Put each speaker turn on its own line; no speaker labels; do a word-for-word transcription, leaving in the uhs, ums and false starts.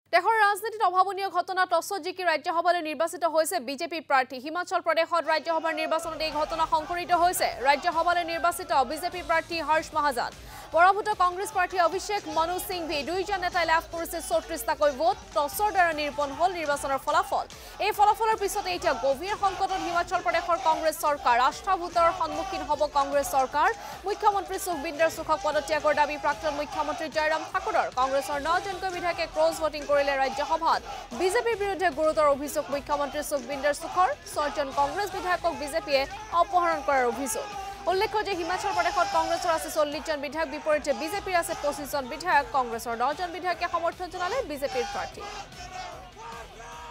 দেশৰ ৰাজনীতিত অভাৱনীয় ঘটনা টছত জিকি ৰাজ্যসভালৈ নিৰ্বাচিত হৈছে বিজেপি প্ৰাৰ্থী হিমাচল প্ৰদেশত ৰাজ্যসভাৰ নিৰ্বাচনত এই ঘটনা সংঘটিত হৈছে ৰাজ্যসভালৈ নিৰ্বাচিত বিজেপি প্ৰাৰ্থী হৰ্ষ মহাজন পৰাভূত কংগ্ৰেছ প্ৰাৰ্থী অভিষেক মনু সিংভি দুইজন নেতাই লাভ কৰিছে চৌত্ৰিশটাকৈ ভোট টছৰ দ্বাৰা নিৰূপণ হ'ল নিৰ্বাচনৰ ফলাফল এই ফলাফলৰ পিছতে এতিয়া গভীৰ সংকটত হিমাচল প্ৰদেশৰ কংগ্ৰেছ চৰকাৰ আস্থা ভোটৰ সন্মুখীন হ'ব কংগ্ৰেছ চৰকাৰ মুখ্যমন্ত্ৰী সুখবিন্দৰ সুখক পদত্যাগৰ দাবী প্ৰাক্তন মুখ্যমন্ত্ৰী জয়ৰাম ঠাকুৰৰ কংগ্ৰেছৰ নজনকৈ বিধায়কে ক্ৰছ ভোটিং কৰিলে ৰাজ্যসভাত বিজেপিৰ বিৰুদ্ধে গুৰুতৰ অভিযোগ মুখ্যমন্ত্ৰী সুখবিন্দৰ সুখৰ ছয়জন কংগ্ৰেছ বিধায়কক বিজেপিয়ে অপহৰণ কৰাৰ অভিযোগ উল্লেখ্য যে হিমাচল প্ৰদেশত কংগ্ৰেছৰ আছে চল্লিশ জন বিধায়ক বিপৰীতে বিজেপিৰ আছে পঁচিশ জন বিধায়ক কংগ্ৰেছৰ নজন বিধায়কে সমৰ্থন জনালে বিজেপিৰ প্ৰাৰ্থী